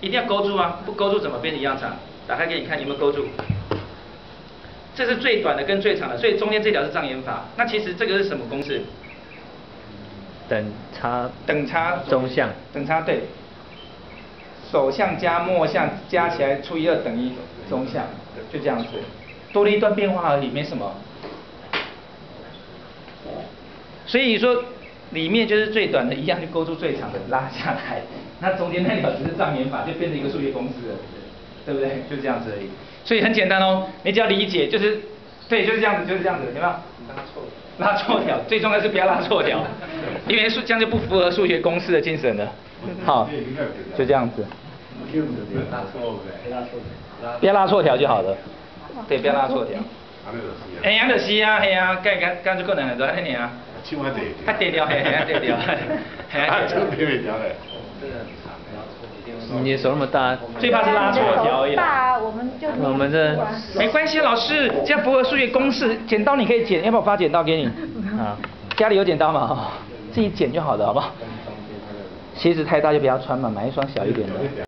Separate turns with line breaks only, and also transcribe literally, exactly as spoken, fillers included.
一定要勾住啊，不勾住怎么变一样长？打开给你看有没有勾住。这是最短的跟最长的，所以中间这条是障眼法。那其实这个是什么公式？
等差
等差
中项。
等差对。首项加末项加起来除以二等于中项，就这样子，多了一段变化而已，没什么。所以说里面就是最短的，一样就勾住最长的拉下来，那中间那条只是障眼法，就变成一个数学公式了，对不对？就这样子而已。所以很简单哦，你只要理解，就是对，就是这样子，就是这样子，有没有？拉错，拉错条，最重要是不要拉错条，因为数这样就不符合数学公式的精神了。好，就这样子。不要拉错条就好了。对，不要拉错条。哎呀，就是啊，系啊，干干干就可能就安尼啊。较低调，嘿，较低调，嘿，啊，这个别袂调嘞。
你的手那么大，
最怕是拉错条而已。
大，我们就
我们这
没关系，老师，这样符合数学公式。剪刀你可以剪，要不要我发剪刀给你？啊，家里有剪刀吗？自己剪就好了，好不好？鞋子太大就不要穿嘛，买一双小一点的。